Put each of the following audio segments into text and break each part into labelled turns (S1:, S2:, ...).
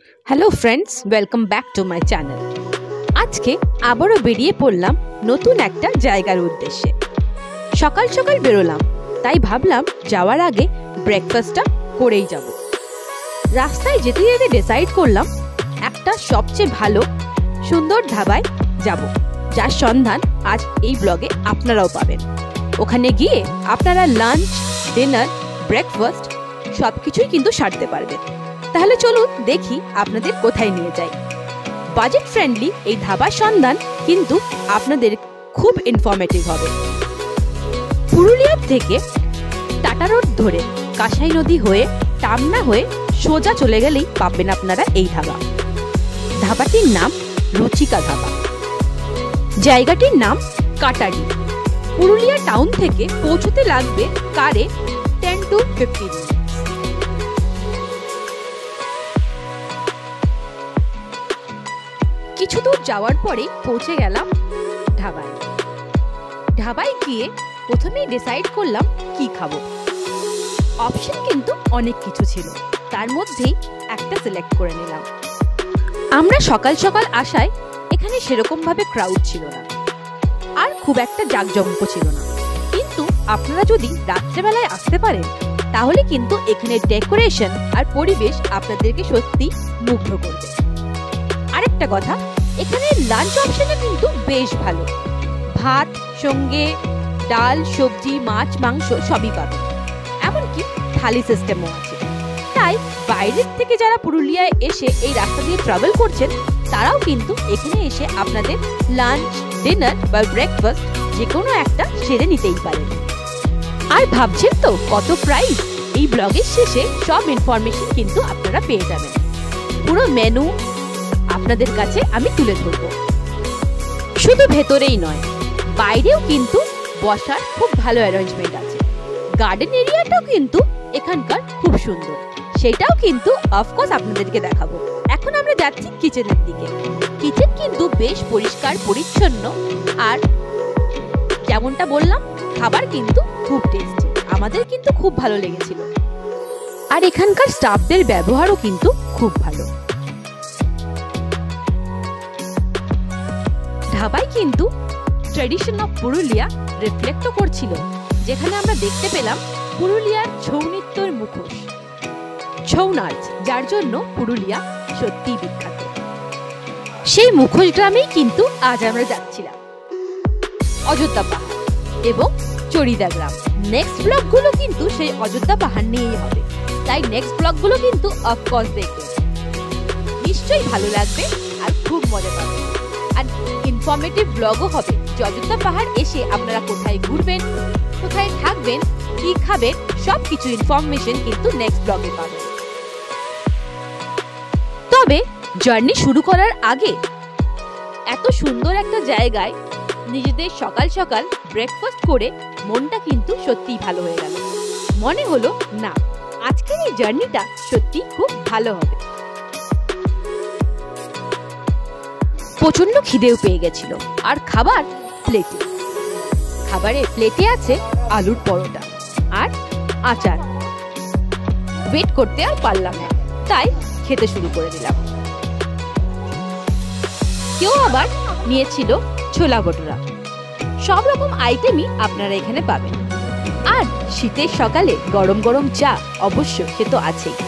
S1: Hello friends, welcome back to my channel. আজকে আবারও বেরিয়ে পড়লাম নতুন একটা জায়গার উদ্দেশ্যে। সকাল সকাল বেরোলাম, তাই ভাবলাম যাওয়ার আগে ব্রেকফাস্টটা করেই যাব। রাস্তায় যেতে যেতে ডিসাইড করলাম একটা সবচেয়ে ভালো সুন্দর ধাবায় যাব, যার সন্ধান আজ এই ব্লগে আপনারাও পাবেন। ওখানে গিয়ে আপনারা লাঞ্চ, ডিনার, ব্রেকফাস্ট সব কিছুই কিন্তু সারতে পারবেন। তাহলে চলুন দেখি আপনাদের কোথায় নিয়ে যাই। বাজেট ফ্রেন্ডলি এই ধাবার সন্ধান কিন্তু আপনাদের খুব ইনফরমেটিভ হবে। পুরুলিয়ার থেকে টাটা রোড ধরে কাঁসাই নদী হয়ে টামনা হয়ে সোজা চলে গেলেই পাবেন আপনারা এই ধাবা। ধাবাটির নাম রুচিকা ধাবা। জায়গাটির নাম কাটারি। পুরুলিয়া টাউন থেকে পৌঁছতে লাগবে কারে 10 to 15 মিনিট। কিছু দূর যাওয়ার পরে পৌঁছে গেলাম ধাবায়। ধাবায় গিয়ে প্রথমেই ডিসাইড করলাম কি খাবো। অপশন কিন্তু অনেক কিছু ছিল, তার মধ্যেই একটা সিলেক্ট করে নিলাম। আমরা সকাল সকাল আসায় এখানে সেরকম ভাবে ক্রাউড ছিল না, আর খুব একটা জাঁকজমক ছিল না। কিন্তু আপনারা যদি রাত্রেবেলায় আসতে পারেন তাহলে কিন্তু এখানে ডেকোরেশন আর পরিবেশ আপনাদেরকে সত্যি মুগ্ধ করবে। আরেকটা কথা, এখানে লাঞ্চ অপশনে কিন্তু বেশ ভালো। ভাত সঙ্গে ডাল, সবজি, মাছ, মাংস সবই পাবেন। এমনকি থালি সিস্টেমও আছে। তাই বাইরের থেকে যারা পুরুলিয়ায় এসে এই রাস্তা দিয়ে ট্রাভেল করছেন তারাও কিন্তু এখানে এসে আপনাদের লাঞ্চ, ডিনার বা ব্রেকফাস্ট যে কোনো একটা সেরে নিতেই পারেন। আর ভাবছেন তো কত প্রাইস? এই ব্লগের শেষে সব ইনফরমেশন কিন্তু আপনারা পেয়ে যাবেন। পুরো মেনু আপনাদের কাছে আমি তুলে ধরব। শুধু ভেতরেই নয়, বাইরেও কিন্তু বসার খুব ভালো অ্যারেঞ্জমেন্ট আছে। গার্ডেন এরিয়াটাও কিন্তু এখানকার খুব সুন্দর, সেটাও কিন্তু অফকোর্স আপনাদেরকে দেখাবো। এখন আমরা যাচ্ছি কিচেনের দিকে। কিচেন কিন্তু বেশ পরিষ্কার পরিচ্ছন্ন, আর যেমনটা বললাম খাবার কিন্তু খুব টেস্টি। আমাদের কিন্তু খুব ভালো লেগেছিল, আর এখানকার স্টাফদের ব্যবহারও কিন্তু খুব ভালো। ধাবায় কিন্তু ট্র্যাডিশন অফ পুরুলিয়া রিফ্লেক্টও করছিল, যেখানে আমরা দেখতে পেলাম পুরুলিয়ার ছৌ নৃত্যের মুখোশ, ছৌ নাচ, যার জন্য পুরুলিয়া সত্যি বিখ্যাত। সেই মুখোশ গ্রামেই কিন্তু আজ আমরা যাচ্ছিলাম, অযোধ্যা পাহাড় এবং চড়িদা গ্রাম। নেক্সট ব্লগগুলো কিন্তু সেই অযোধ্যা পাহাড় নিয়েই হবে, তাই নেক্সট ব্লগগুলো কিন্তু অফকোর্স দেখবেন। নিশ্চয়ই ভালো লাগবে আর খুব মজা পাবেন। আর ইনফরমেটিভ ব্লগও হবে যে অযোধ্যা পাহাড় এসে আপনারা কোথায় ঘুরবেন, কোথায় থাকবেন, কি খাবেন, সব কিছু ইনফরমেশন কিন্তু নেক্সট ব্লগে পাবেন। তবে জার্নি শুরু করার আগে এত সুন্দর একটা জায়গায় নিজেদের সকাল সকাল ব্রেকফাস্ট করে মনটা কিন্তু সত্যিই ভালো হয়ে গেল। মনে হলো না, আজকের এই জার্নিটা সত্যি খুব ভালো হবে। প্রচন্ড খিদেও পেয়ে গেছিল, আর খাবার প্লেটে। খাবারের প্লেটে আছে আলুর পরোটা আর আচার। ওয়েট করতে আর পারলাম না, তাই খেতে শুরু করে দিলাম। কেউ আবার নিয়েছিল ছোলা ভটুরা। সব রকম আইটেমই আপনারা এখানে পাবেন। আর শীতের সকালে গরম গরম চা অবশ্য সে তো আছেই।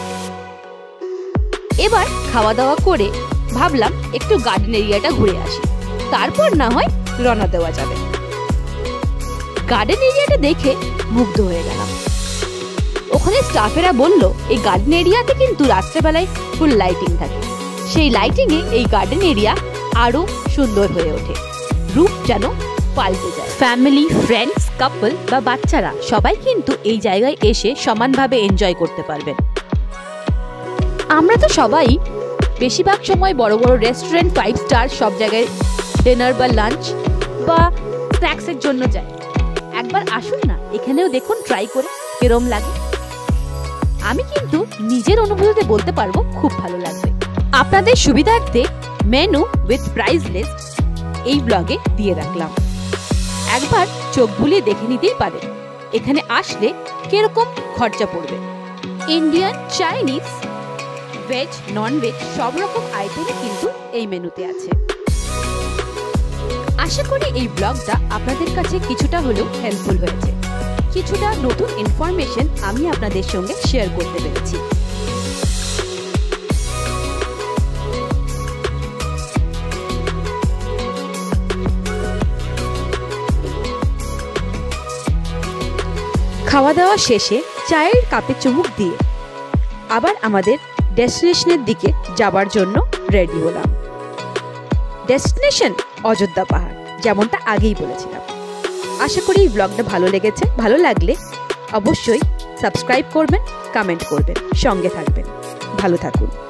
S1: এবার খাওয়া দাওয়া করে ভাবলাম একটু গার্ডেন এরিয়াটা ঘুরে আসি, তারপর না হয় রওনা দেওয়া যাবে। গার্ডেন এরিয়াটা দেখে মুগ্ধ হয়ে গেলাম। ওখানে স্টাফেরা বলল এই গার্ডেন এরিয়াতে কিন্তু রাত্রেবেলায় ফুল লাইটিং থাকে। সেই লাইটিং এ এই গার্ডেন এরিয়া আরো সুন্দর হয়ে ওঠে, রূপ যেন পাল্টে যায়। ফ্যামিলি, ফ্রেন্ডস, কাপল বা বাচ্চারা সবাই কিন্তু এই জায়গায় এসে সমানভাবে এনজয় করতে পারবেন। আমরা তো সবাই বেশিরভাগ সময় বড় বড় রেস্টুরেন্ট, 5 স্টার সব জায়গায় ডিনার বা লাঞ্চ বা স্ন্যাক্সের জন্য যাই। একবার আসুন না, এখানেও দেখুন, ট্রাই করে কেরম লাগে। আমি কিন্তু নিজের অনুভূতিতে বলতে পারবো খুব ভালো লাগবে। আপনাদের সুবিধার্থে মেনু উইথ প্রাইস লিস্ট এই ব্লগে দিয়ে রাখলাম, একবার চোখ বুলিয়ে দেখে নিতেই পারেন এখানে আসলে কিরকম খরচা পড়বে। Indian, Chinese, veg non veg সব রকম আইটেমই কিন্তু এই মেনুতে আছে। আশা করি এই ব্লগটা আপনাদের কাছে কিছুটা হলেও হেল্পফুল হয়েছে, কিছুটা নতুন ইনফরমেশন আমি আপনাদের সঙ্গে শেয়ার করতে পেরেছি। খাওয়া দাওয়া শেষে চায়ের কাপে চুমুক দিয়ে আবার আমাদের ডেস্টিনেশনের দিকে যাবার জন্য রেডি হলাম। ডেস্টিনেশন অযোধ্যা পাহাড়, যেমনটা আগেই বলেছিলাম। আশা করি এই ব্লগটা ভালো লেগেছে। ভালো লাগলে অবশ্যই সাবস্ক্রাইব করবেন, কমেন্ট করবেন, সঙ্গে থাকবেন। ভালো থাকুন।